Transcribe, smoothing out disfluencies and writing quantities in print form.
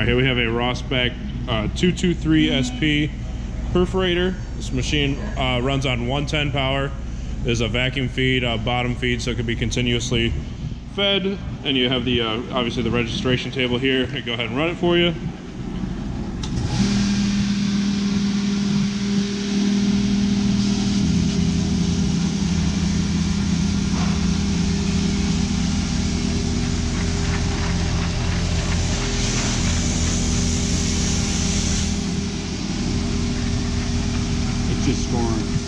right, here we have a Rosback 223 SP perforator. This machine runs on 110 power. There's a vacuum feed, bottom feed, so it could be continuously fed. And you have the obviously the registration table here. I go ahead and run it for you. It's just scoring.